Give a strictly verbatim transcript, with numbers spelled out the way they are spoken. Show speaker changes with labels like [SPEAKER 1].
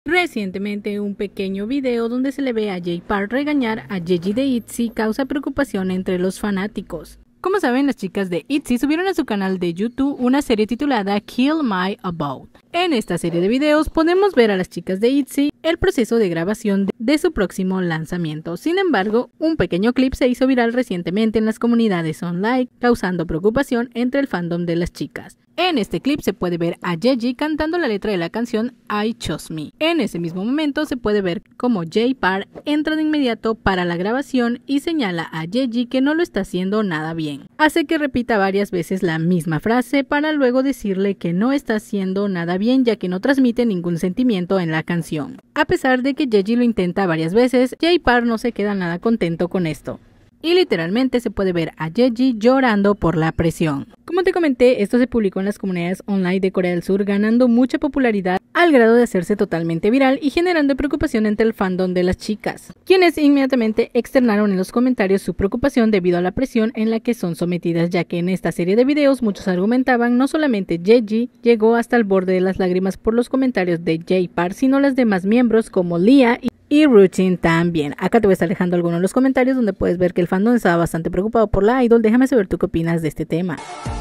[SPEAKER 1] Recientemente un pequeño video donde se le ve a Jay Park regañar a Yeji de ITZY causa preocupación entre los fanáticos. Como saben, las chicas de ITZY subieron a su canal de YouTube una serie titulada Kill My About. En esta serie de videos podemos ver a las chicas de ITZY el proceso de grabación de su próximo lanzamiento. Sin embargo, un pequeño clip se hizo viral recientemente en las comunidades online, causando preocupación entre el fandom de las chicas. En este clip se puede ver a Yeji cantando la letra de la canción I Chose Me. En ese mismo momento se puede ver como Jay Park entra de inmediato para la grabación y señala a Yeji que no lo está haciendo nada bien. Hace que repita varias veces la misma frase para luego decirle que no está haciendo nada bien ya que no transmite ningún sentimiento en la canción. A pesar de que Yeji lo intenta varias veces, Jay Park no se queda nada contento con esto. Y literalmente se puede ver a Yeji llorando por la presión. Como te comenté, esto se publicó en las comunidades online de Corea del Sur, ganando mucha popularidad al grado de hacerse totalmente viral y generando preocupación entre el fandom de las chicas, quienes inmediatamente externaron en los comentarios su preocupación debido a la presión en la que son sometidas, ya que en esta serie de videos muchos argumentaban no solamente Yeji llegó hasta el borde de las lágrimas por los comentarios de Jay Park, sino las demás miembros como Lia y Y Ruchin también. Acá te voy a estar dejando algunos de los comentarios donde puedes ver que el fandom estaba bastante preocupado por la idol. Déjame saber tú qué opinas de este tema.